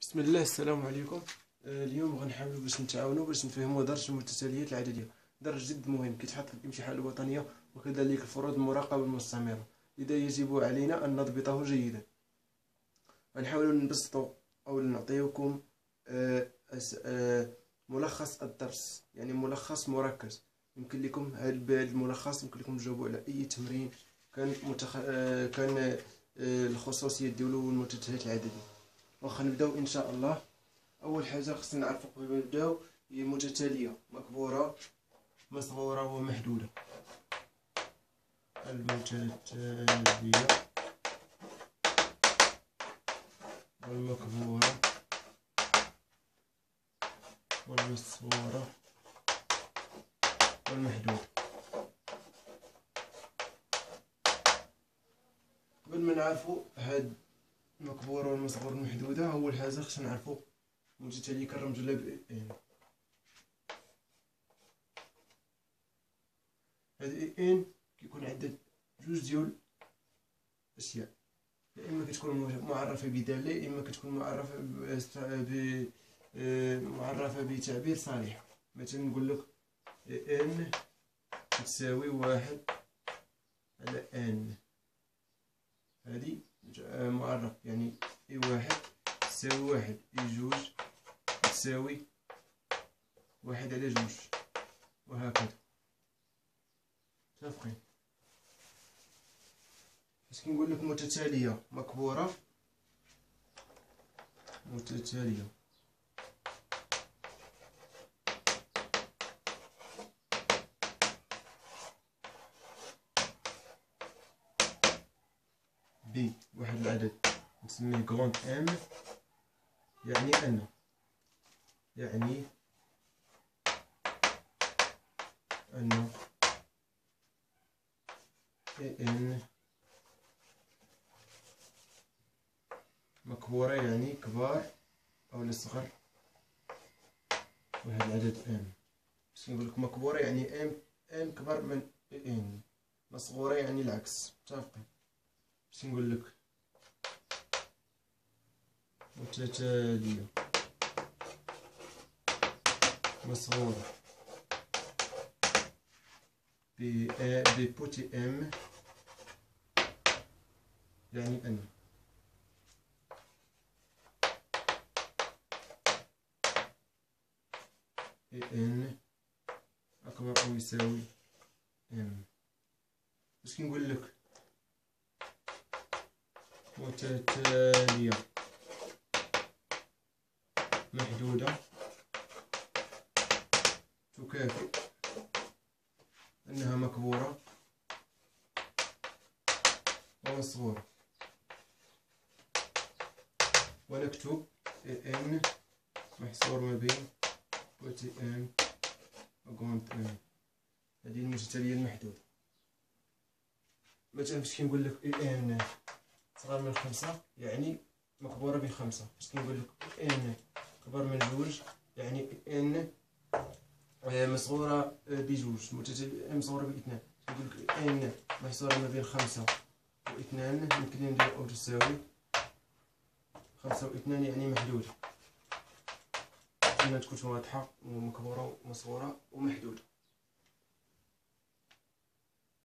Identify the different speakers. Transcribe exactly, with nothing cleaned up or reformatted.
Speaker 1: بسم الله. السلام عليكم. آه، اليوم غنحاولوا باش نتعاونوا باش نفهموا درج المتتاليات العدديه. درج جد مهم كيتحط في الامتحان الوطنيه وكذلك الفروض المراقبه المستمره، لذا يجب علينا ان نضبطه جيدا. غنحاولوا نبسطوا او نعطيكم آه، آه، ملخص الدرس، يعني ملخص مركز. يمكن لكم هذا الملخص يمكن لكم تجاوبوا على اي تمرين كان متخ... آه، كان آه، الخصوصيه ديالو المتتاليات العدديه. واخا نبداو ان شاء الله. اول حاجه خصنا نعرفوا قبل ما نبداو هي متتاليه مكبوره مصغوره ومحدوده. المتتاليه والمكبوره والمصغوره والمحدوده. قبل ما نعرفوا هاد المكبوره والمصغوره والمحدوده، اول حاجه خصنا نعرفوا متتاليه كنرمزوا لها ب ان. هاد ان كيكون عندها جوج ديال الاشياء، يا اما كتكون معرفه بداله، يا اما كتكون معرفه ب معرفه بتعبير صريح. مثلا نقول لك ان تساوي واحد على ان، هذه معرف، يعني اي واحد تساوي واحد، اي جوج تساوي واحد على جوج، وهكذا. متفقين؟ باش كنقول لك متتاليه مكبوره متتاليه ب واحد العدد نسميه كروند ام، يعني ان يعني ان ان مكبوره، يعني كبار او صغر واحد العدد ام. باش نقول لك مكبوره يعني ام ام كبر من ان، مصغوره يعني العكس. متفقين؟ باش نقول لك متتاليه مصغوره ب ببوتي ام، يعني ان ان اكبر او يساوي ام. باش كنقول لك متتاليه محدوده تكافئ انها مكبوره ومصغوره، ونكتب ان محصور ما بين بوتي ان وكونت ان. هذه المتتاليه المحدوده. مثلا باش كنقول لك ان صغر من خمسة يعني مكبوره بخمسة. باش كنقول لك ان كبر من جوج يعني ان مصغوره بجوج. متتاليه مصغوره باثنان، كنقول لك ان محصوره ما بين خمسة واثنان، يمكن ندير او تساوي خمسة واثنان يعني محدوده. كما تكون واضحه ومكبوره ومصغوره ومحدوده.